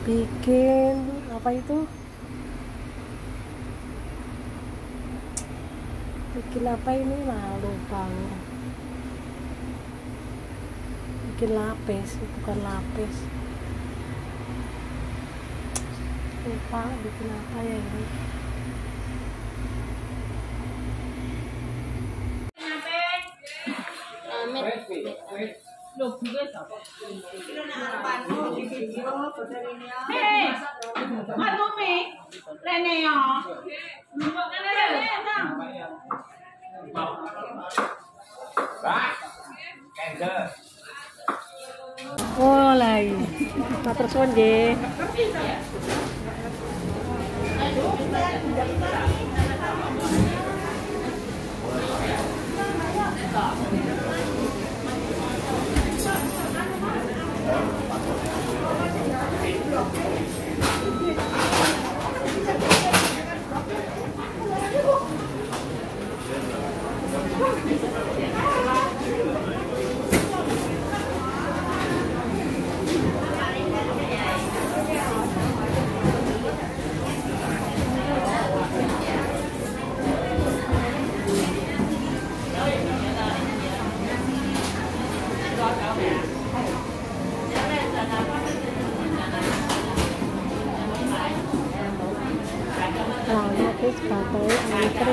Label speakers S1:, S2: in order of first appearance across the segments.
S1: bikin apa itu, bikin apa ini, malu banget, bikin lapis, bukan lapis, lupa bikin apa ya ini. Oh lagi, matur suwun nggih. Nah, terus batai antri.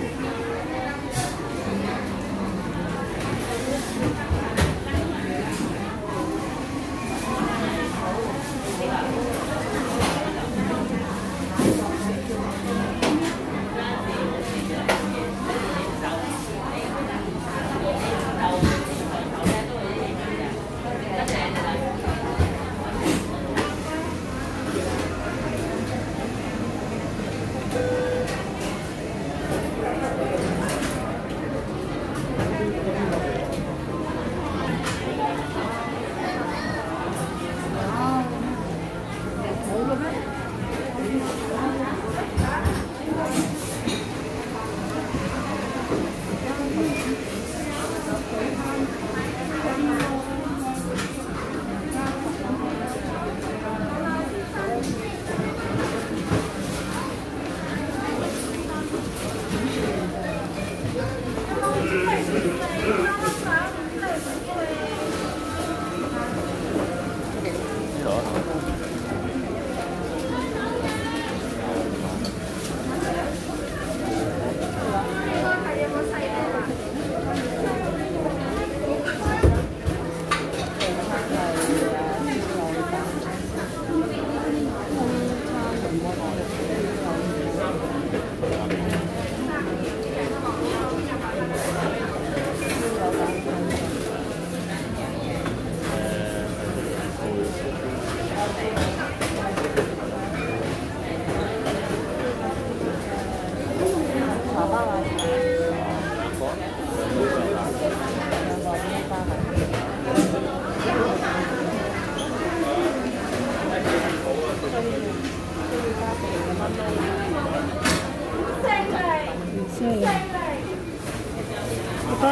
S1: Apa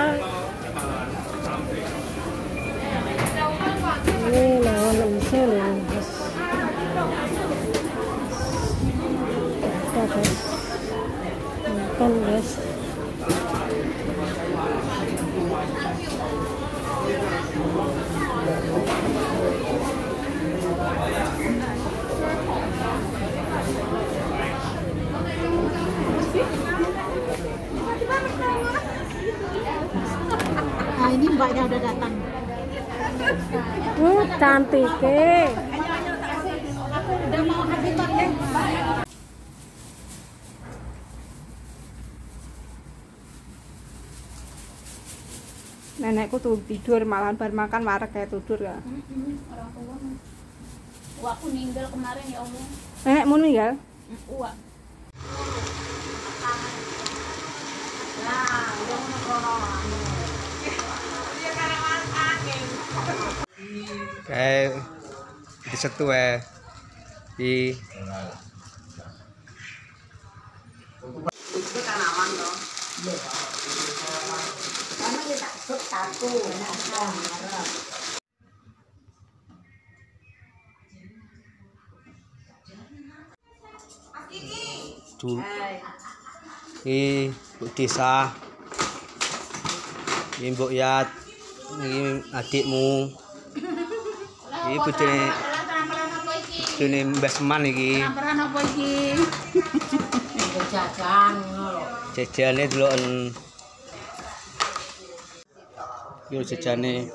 S1: ini lawan usil ya guys. Kita guys makan guys.
S2: Nah, ini mbaknya udah datang.
S1: Cantik
S2: Udah mau habis pakai.
S3: Nenekku tuh tidur malahan bar makan marek kayak tidur ya.
S2: Orang tua. Wah, aku ninggal kemarin ya Allah.
S3: Nenekmu meninggal?
S2: Wah.
S4: Kayak disetu ya. Itu
S2: kan aman loh. Karena kita satu.
S4: Iki Bu Desa. Iki Mbok Yat. Iki adikmu. Iki bojone Mbah Seman iki.
S2: Peran apa iki? Jajan ngono lho.
S4: Jajane deloken. Yo jajane.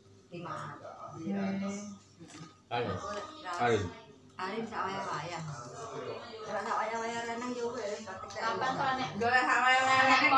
S5: Ayo. sak wayah-wayah. Ora sak wayah-wayah renang yo wis. Kapan soalnya? Golek sak wayah-wayah